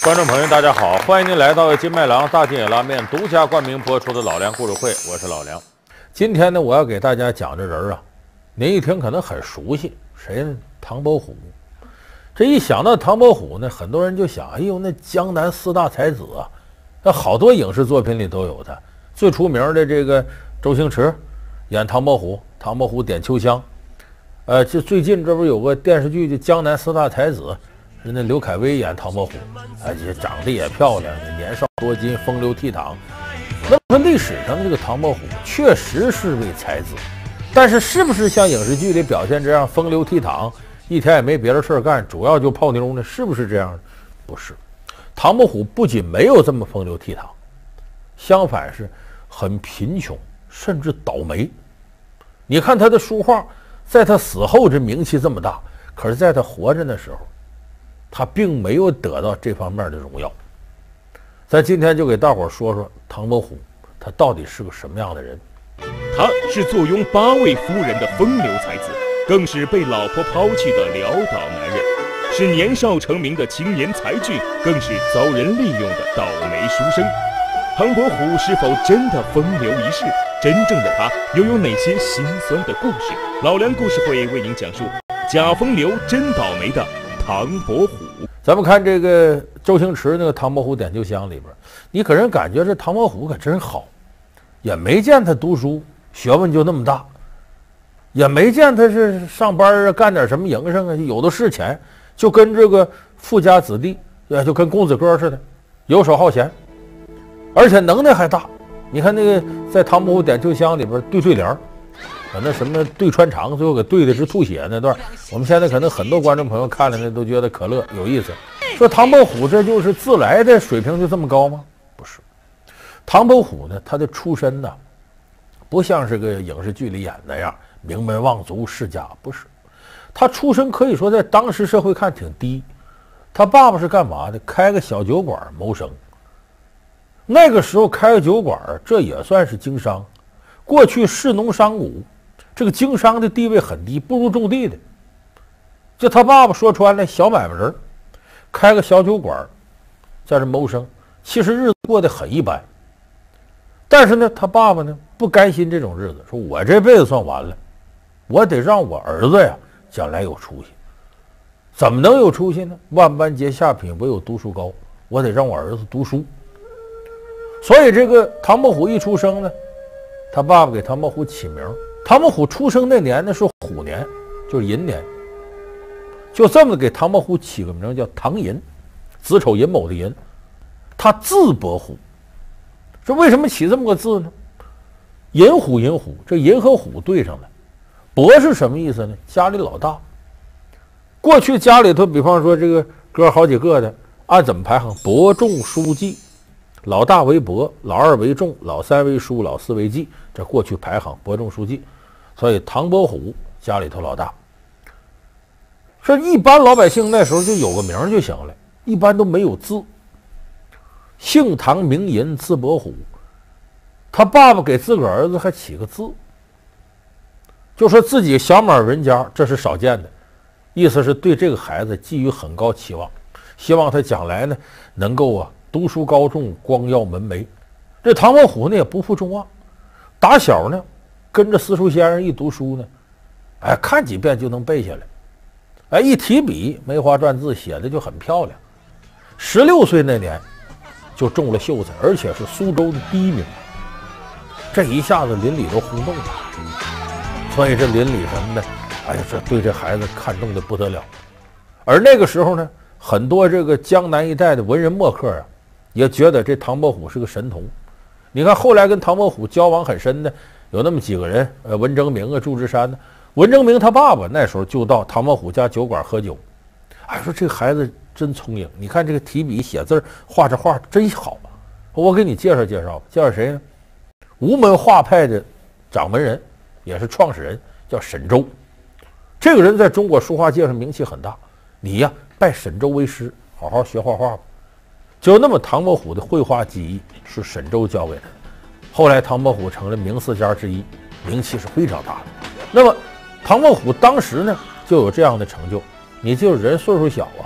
观众朋友，大家好，欢迎您来到金麦郎大金野拉面独家冠名播出的老梁故事会，我是老梁。今天呢，我要给大家讲这人啊，您一听可能很熟悉，谁呢？唐伯虎。这一想到唐伯虎呢，很多人就想，哎呦，那江南四大才子啊，那好多影视作品里都有他。最出名的这个周星驰演唐伯虎，唐伯虎点秋香。这最近这不有个电视剧叫《江南四大才子》。是那刘恺威演唐伯虎，这长得也漂亮，年少多金，风流倜傥。那么历史上这个唐伯虎确实是位才子，但是是不是像影视剧里表现这样风流倜傥，一天也没别的事干，主要就泡妞呢？是不是这样？不是，唐伯虎不仅没有这么风流倜傥，相反是很贫穷，甚至倒霉。你看他的书画，在他死后这名气这么大，可是在他活着的时候，他并没有得到这方面的荣耀。咱今天就给大伙说说唐伯虎，他到底是个什么样的人？ 他是坐拥8位夫人的风流才子，更是被老婆抛弃的潦倒男人，是年少成名的青年才俊，更是遭人利用的倒霉书生。唐伯虎是否真的风流一世？真正的他又有哪些心酸的故事？老梁故事会为您讲述假风流真倒霉的唐伯虎。 咱们看这个周星驰那个《唐伯虎点秋香》里边，你给人感觉这唐伯虎可真好，也没见他读书学问就那么大，也没见他是上班啊干点什么营生啊，有的是钱，就跟这个富家子弟，就跟公子哥似的，游手好闲，而且能耐还大。你看那个在《唐伯虎点秋香》里边对对联，那什么对穿肠，最后给对的是吐血那段，我们现在可能很多观众朋友看了呢都觉得可乐有意思。说唐伯虎这就是自来的水平就这么高吗？不是，唐伯虎呢，他的出身呢，不像是个影视剧里演那样名门望族世家，不是，他出身可以说在当时社会看挺低。他爸爸是干嘛的？开个小酒馆谋生。那个时候开个酒馆，这也算是经商。过去士农商贾，这个经商的地位很低，不如种地的。就他爸爸说穿了，小买卖人，开个小酒馆，在这谋生，其实日子过得很一般。但是呢，他爸爸呢不甘心这种日子，说我这辈子算完了，我得让我儿子呀将来有出息。怎么能有出息呢？万般皆下品，唯有读书高。我得让我儿子读书。所以这个唐伯虎一出生呢，他爸爸给唐伯虎起名。唐伯虎出生那年呢是虎年，就是寅年，就这么给唐伯虎起个名叫唐寅，子丑寅卯的寅。他字伯虎。这为什么起这么个字呢？寅虎寅虎，这寅和虎对上了。伯是什么意思呢？家里老大。过去家里头比方说这个哥好几个的，按怎么排行？伯仲叔季，老大为伯，老二为仲，老三为叔，老四为季，这过去排行伯仲叔季。所以唐伯虎家里头老大。说一般老百姓那时候就有个名就行了，一般都没有字。姓唐名寅字伯虎，他爸爸给自个儿儿子还起个字，就说自己小满人家，这是少见的，意思是对这个孩子寄予很高期望，希望他将来呢能够读书高中，光耀门楣。这唐伯虎呢也不负众望，打小呢跟着私塾先生一读书呢，看几遍就能背下来，一提笔梅花篆字写的就很漂亮。16岁那年就中了秀才，而且是苏州的第1名，这一下子邻里都轰动了。所以这邻里什么的，这对这孩子看重的不得了。而那个时候呢，很多这个江南一带的文人墨客也觉得这唐伯虎是个神童。你看后来跟唐伯虎交往很深的有那么几个人，文征明祝枝山文征明他爸爸那时候就到唐伯虎家酒馆喝酒，说这个孩子真聪颖，你看这个提笔写字画这画真好，我给你介绍介绍吧。介绍谁呢？吴门画派的掌门人，也是创始人，叫沈周。这个人在中国书画界上名气很大，你呀拜沈周为师，好好学画画吧。就那么唐伯虎的绘画技艺是沈周教给他的。后来唐伯虎成了名四家之一，名气是非常大的。那么唐伯虎当时呢就有这样的成就，你就是人岁数小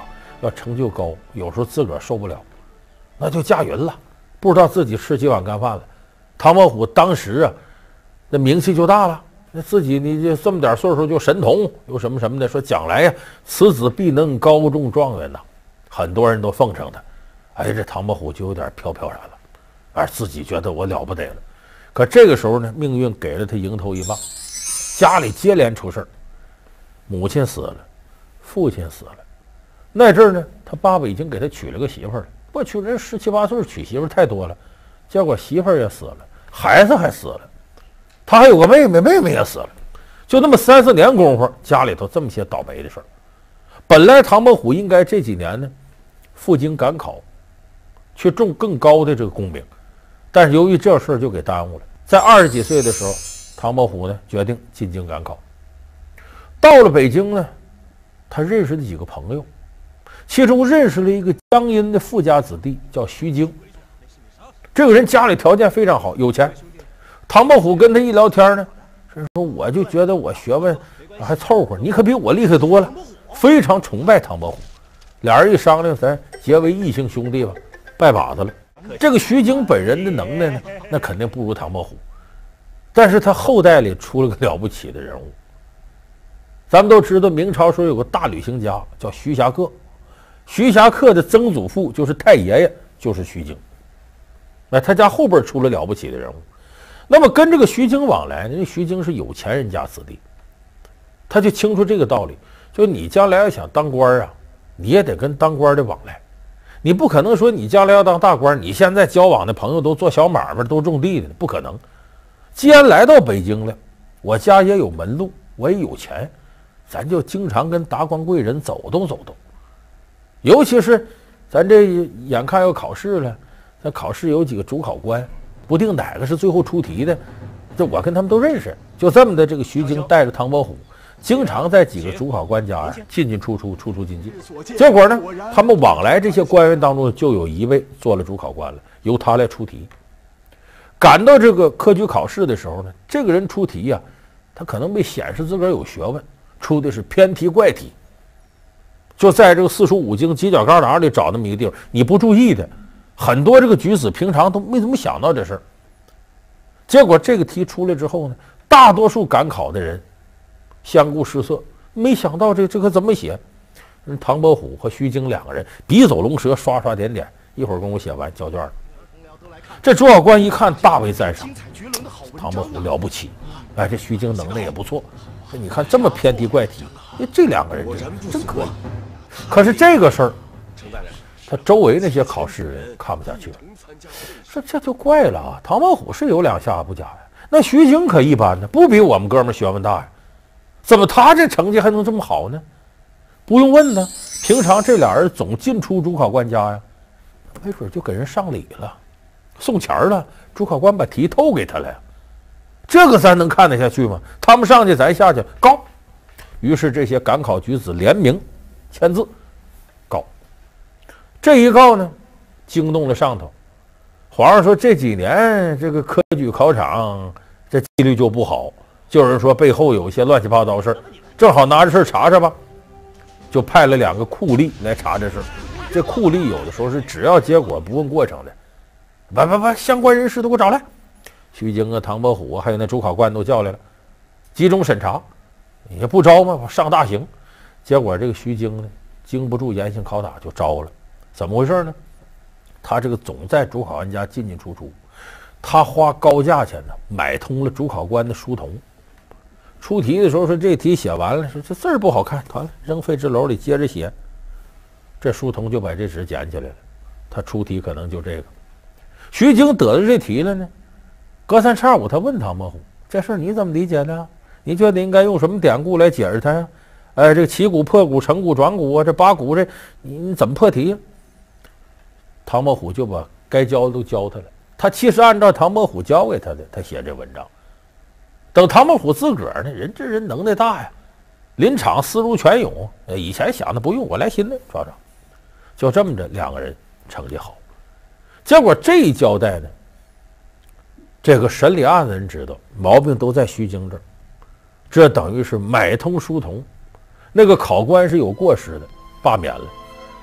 要成就高，有时候自个儿受不了，那就驾云了，不知道自己吃几碗干饭了。唐伯虎当时啊，那名气就大了，那自己你就这么点岁数就神童，又什么什么的，说将来呀，此子必能高中状元呐，很多人都奉承他。哎，这唐伯虎就有点飘飘然了，而自己觉得我了不得了。可这个时候呢，命运给了他迎头一棒，家里接连出事儿，母亲死了，父亲死了。那阵儿呢，他爸爸已经给他娶了个媳妇儿了。过去人17、18岁娶媳妇儿太多了，结果媳妇儿也死了，孩子还死了，他还有个妹妹，妹妹也死了。就那么3、4年功夫，家里头这么些倒霉的事儿。本来唐伯虎应该这几年呢，赴京赶考，去中更高的这个功名，但是由于这事儿就给耽误了。在20几岁的时候，唐伯虎呢决定进京赶考。到了北京呢，他认识了几个朋友，其中认识了一个江阴的富家子弟，叫徐经。这个人家里条件非常好，有钱。唐伯虎跟他一聊天呢，是说我就觉得我学问还凑合，你可比我厉害多了，非常崇拜唐伯虎。俩人一商量，咱结为异姓兄弟吧，拜把子了。这个徐经本人的能耐呢，那肯定不如唐伯虎，但是他后代里出了个了不起的人物。咱们都知道，明朝时候有个大旅行家叫徐霞客，徐霞客的曾祖父就是太爷爷，就是徐经。那他家后边出了了不起的人物。那么跟这个徐经往来呢，徐经是有钱人家子弟，他就清楚这个道理，就你将来要想当官啊，你也得跟当官的往来。你不可能说你将来要当大官，你现在交往的朋友都做小买卖，都种地的，不可能。既然来到北京了，我家也有门路，我也有钱，咱就经常跟达官贵人走动走动。尤其是咱这眼看要考试了，咱考试有几个主考官，不定哪个是最后出题的，这我跟他们都认识。就这么的，这个徐经带着唐伯虎经常在几个主考官家呀进进出出，出出进进。结果呢，他们往来这些官员当中就有一位做了主考官了，由他来出题。赶到这个科举考试的时候呢，这个人出题呀，他可能没显示自个儿有学问，出的是偏题怪题，就在这个四书五经犄角旮旯里找那么一个地方，你不注意的，很多这个举子平常都没怎么想到这事儿。结果这个题出来之后呢，大多数赶考的人相顾失色，没想到这可怎么写？唐伯虎和徐经两个人笔走龙蛇，刷刷点点，一会儿功夫写完交卷了。这主考官一看，大为赞赏，唐伯虎了不起，哎，这徐经能耐也不错。你看这么偏题怪题，这两个人真可以。可是这个事儿，他周围那些考试人看不下去了，说这就怪了啊！唐伯虎是有两下不假呀，那徐经可一般呢，不比我们哥们学问大呀。怎么他这成绩还能这么好呢？不用问呢，平常这俩人总进出主考官家呀，没准就给人上礼了，送钱了，主考官把题透给他了呀。这个咱能看得下去吗？他们上去，咱下去，告。于是这些赶考举子联名签字告。这一告呢，惊动了上头。皇上说这几年这个科举考场这纪律就不好，就有人说背后有一些乱七八糟事儿，正好拿着事儿查查吧，就派了2个酷吏来查这事儿。这酷吏有的时候是只要结果不问过程的，把相关人士都给我找来。徐经啊、唐伯虎啊，还有那主考官都叫来了，集中审查。也不招吗？上大刑。结果这个徐经呢，经不住严刑拷打就招了。怎么回事呢？他这个总在主考官家进进出出，他花高价钱呢买通了主考官的书童。出题的时候说这题写完了，说这字儿不好看，完了扔废纸篓里接着写。这书童就把这纸捡起来了，他出题可能就这个。徐经得了这题了呢，隔三差五他问唐伯虎：“这事儿你怎么理解的？你觉得应该用什么典故来解释它呀？这个起鼓、破鼓、成鼓、转鼓啊，这八鼓这你怎么破题呀？”唐伯虎就把该教的都教他了。他其实按照唐伯虎教给他的，他写这文章。等唐伯虎自个儿呢，人这人能耐大呀，临场思如泉涌。以前想的不用，我来新的抓抓。就这么着，2个人成绩好。结果这一交代呢，这个审理案的人知道毛病都在徐经这儿，这等于是买通书童。那个考官是有过失的，罢免了。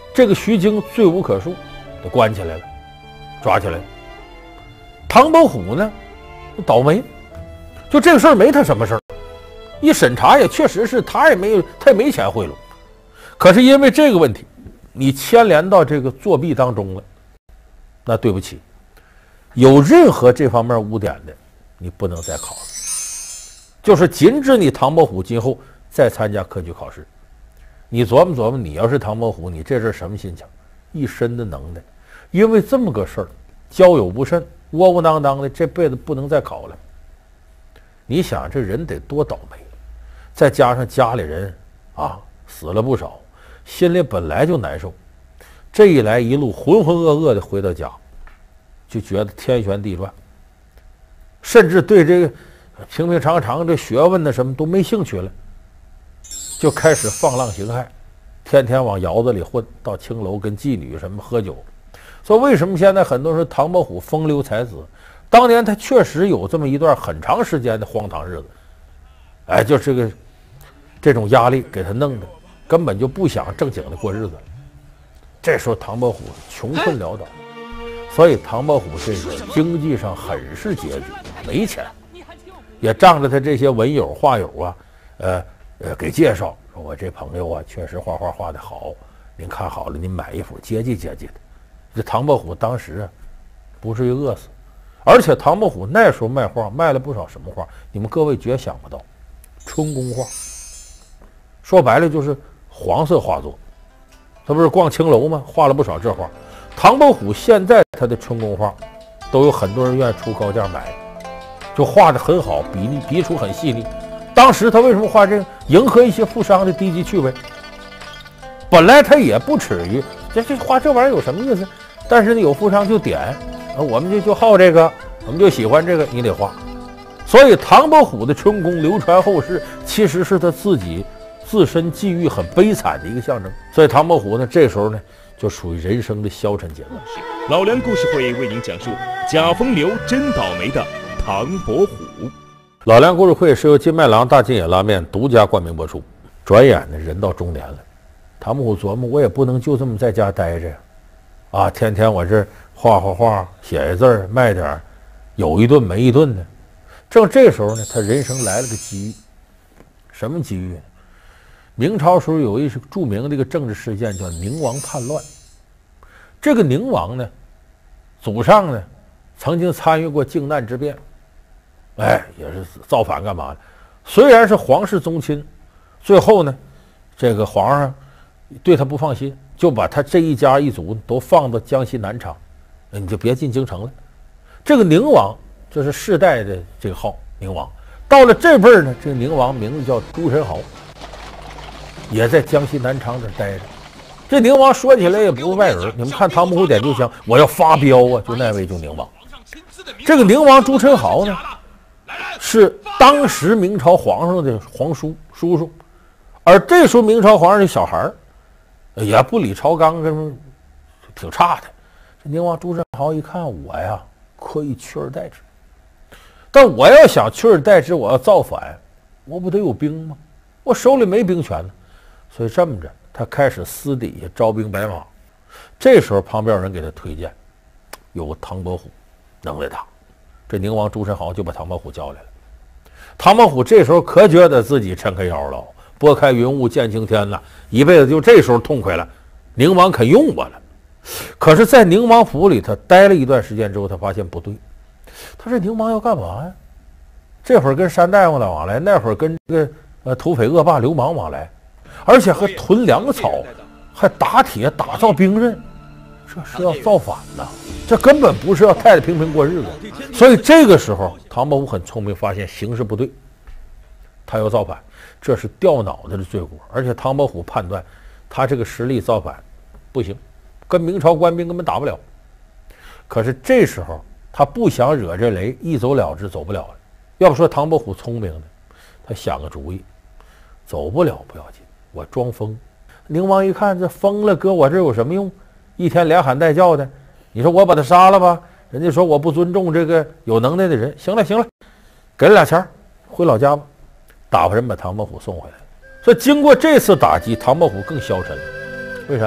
这个徐经罪无可恕，就关起来了，抓起来了。唐伯虎呢，倒霉，就这个事儿没他什么事儿。一审查也确实是他也没钱贿赂，可是因为这个问题，你牵连到这个作弊当中了，那对不起，有任何这方面污点的，你不能再考了，就是禁止你唐伯虎今后再参加科举考试。你琢磨琢磨，你要是唐伯虎，你这是什么心情？一身的能耐，因为这么个事儿，交友不慎，窝窝囊囊的，这辈子不能再考了。你想这人得多倒霉，再加上家里人啊死了不少，心里本来就难受，这一来一路浑浑噩噩的回到家，就觉得天旋地转，甚至对这个平平常常这学问的什么都没兴趣了，就开始放浪形骸，天天往窑子里混，到青楼跟妓女什么喝酒。所以为什么现在很多人说唐伯虎风流才子？当年他确实有这么一段很长时间的荒唐日子，哎，就这种压力给他弄的，根本就不想正经的过日子。这时候唐伯虎穷困潦倒，所以唐伯虎这个经济上很是拮据，没钱，也仗着他这些文友画友啊，给介绍说我这朋友啊确实画画画得好，您看好了您买一幅接济接济的。这唐伯虎当时啊不至于饿死，而且唐伯虎那时候卖画卖了不少什么画，你们各位绝想不到，春宫画，说白了就是黄色画作。他不是逛青楼吗？画了不少这画。唐伯虎现在他的春宫画都有很多人愿意出高价买，就画得很好，笔触很细腻。当时他为什么画这个？迎合一些富商的低级趣味。本来他也不耻于这画这玩意儿有什么意思，但是呢有富商就点，我们就好这个，我们就喜欢这个，你得画。所以唐伯虎的春宫流传后世，其实是他自己自身际遇很悲惨的一个象征。所以唐伯虎呢，这时候呢就属于人生的消沉阶段。 老梁故事会为您讲述假风流真倒霉的唐伯虎。 老梁故事会是由金麦郎大金野拉面独家冠名播出。转眼呢，人到中年了，唐伯虎琢磨，我也不能就这么在家待着呀，啊，天天我这画画，写写字儿，卖点有一顿没一顿的。正这时候呢，他人生来了个机遇。什么机遇呢？明朝时候有一著名的一个政治事件叫宁王叛乱。这个宁王呢，祖上呢曾经参与过靖难之变，哎，也是造反干嘛的。虽然是皇室宗亲，最后呢，这个皇上对他不放心，就把他这一家一族都放到江西南昌，你就别进京城了。这个宁王就是世代的这个号宁王，到了这辈儿呢，这个宁王名字叫朱宸濠，也在江西南昌这待着。这宁王说起来也不是外人，你们看《唐伯虎点秋香》，我要发飙啊！就那位就宁王。这个宁王朱宸濠呢，是当时明朝皇上的皇叔叔，而这时候明朝皇上的小孩儿也不理朝纲，跟挺差的。这宁王朱宸濠一看，我呀可以取而代之，但我要想取而代之，我要造反，我不得有兵吗？我手里没兵权呢。所以这么着，他开始私底下招兵摆马。这时候旁边有人给他推荐，有个唐伯虎能耐大，这宁王朱宸濠就把唐伯虎叫来了。唐伯虎这时候可觉得自己抻开腰了，拨开云雾见青天了，一辈子就这时候痛快了，宁王肯用我了。可是在宁王府里他待了一段时间之后，他发现不对，他说宁王要干嘛呀？这会儿跟山大夫来往来，那会儿跟这个土匪恶霸流氓往来，而且还囤粮草，还打铁打造兵刃，这是要造反呐！这根本不是要太太平平过日子。所以这个时候唐伯虎很聪明，发现形势不对，他要造反，这是掉脑袋的罪过。而且唐伯虎判断他这个实力造反不行，跟明朝官兵根本打不了。可是这时候他不想惹这雷，一走了之，走不了了。要不说唐伯虎聪明呢，他想个主意，走不了不要紧，我装疯。宁王一看这疯了，搁我这有什么用？一天连喊带叫的，你说我把他杀了吧？人家说我不尊重这个有能耐的人。行了，给了2钱，回老家吧。打发人把唐伯虎送回来。所以经过这次打击，唐伯虎更消沉了。为啥？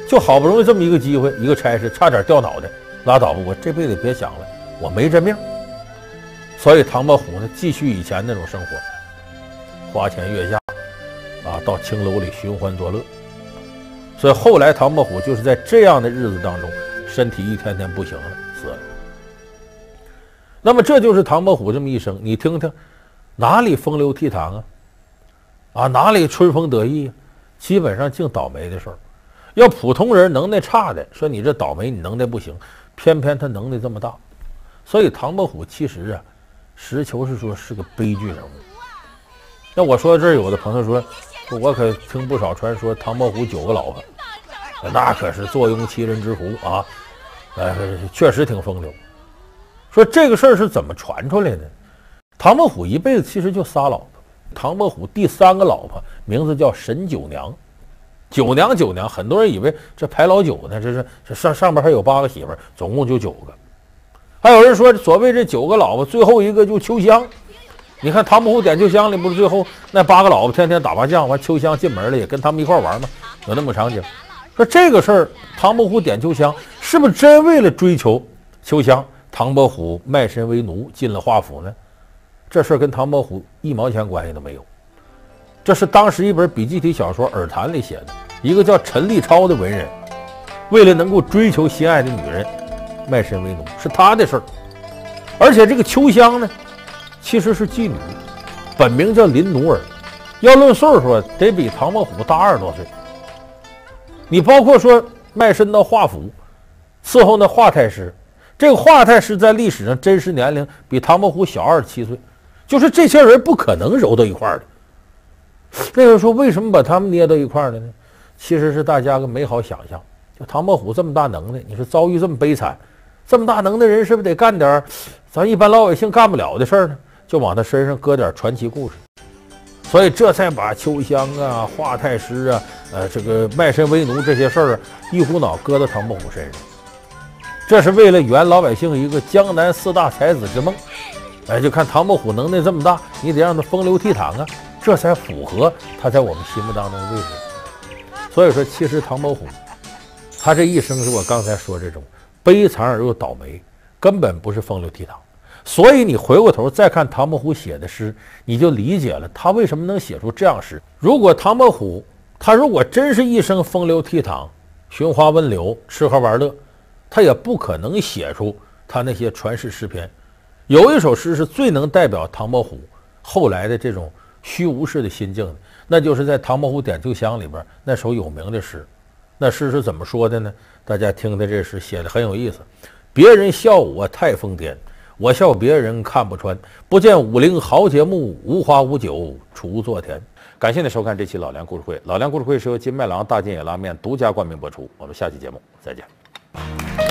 就好不容易这么一个机会，一个差事差点掉脑袋，拉倒吧，我这辈子别想了，我没这命。所以唐伯虎呢，继续以前那种生活，花前月下，到青楼里寻欢作乐。所以后来唐伯虎就是在这样的日子当中，身体一天天不行了，死了。那么这就是唐伯虎这么一生，你听听，哪里风流倜傥啊？哪里春风得意啊？基本上净倒霉的事儿。要普通人能耐差的，说你这倒霉，你能耐不行，偏偏他能耐这么大。所以唐伯虎其实啊，实求是说是个悲剧人物。那我说到这儿，有的朋友说，我可听不少传说唐伯虎9个老婆，那可是坐拥7人之福啊，确实挺风流。说这个事儿是怎么传出来的？唐伯虎一辈子其实就仨老婆，唐伯虎第3个老婆名字叫沈九娘。九娘，很多人以为这排老九呢，这上边还有8个媳妇儿，总共就9个。还有人说，所谓这9个老婆，最后一个就秋香。你看《唐伯虎点秋香》里不是最后那8个老婆天天打麻将，完秋香进门了，也跟他们一块玩吗？有那么场景。说这个事儿，唐伯虎点秋香是不是真为了追求秋香，唐伯虎卖身为奴进了华府呢？这事儿跟唐伯虎1毛钱关系都没有。这是当时一本笔记体小说《耳谈》里写的，一个叫陈立超的文人，为了能够追求心爱的女人，卖身为奴，是他的事儿。而且这个秋香呢，其实是妓女，本名叫林奴儿，要论岁数得比唐伯虎大20多岁。你包括说卖身到华府伺候那华太师，这个华太师在历史上真实年龄比唐伯虎小27岁，就是这些人不可能揉到一块儿的。那个人说，为什么把他们捏到一块儿了呢？其实是大家个美好想象，就唐伯虎这么大能耐，你说遭遇这么悲惨，这么大能耐人是不是得干点咱一般老百姓干不了的事儿呢？就往他身上搁点传奇故事。所以这才把秋香啊、华太师啊、这个卖身为奴这些事儿一股脑搁到唐伯虎身上。这是为了圆老百姓一个江南4大才子之梦。就看唐伯虎能耐这么大，你得让他风流倜傥啊，这才符合他在我们心目当中的位置。所以说，其实唐伯虎他这一生是我刚才说这种悲惨而又倒霉，根本不是风流倜傥。所以你回过头再看唐伯虎写的诗，你就理解了他为什么能写出这样诗。如果唐伯虎他如果真是一生风流倜傥、寻花问柳、吃喝玩乐，他也不可能写出他那些传世诗篇。有一首诗是最能代表唐伯虎后来的这种虚无式的心境的，那就是在《唐伯虎点秋香》里边那首有名的诗。那诗是怎么说的呢？大家听听这诗，写的很有意思。别人笑我太疯癫，我笑别人看不穿。不见武陵豪杰墓，无花无酒锄作田。感谢您收看这期老梁故事会。老梁故事会是由金麦郎大金野拉面独家冠名播出。我们下期节目再见。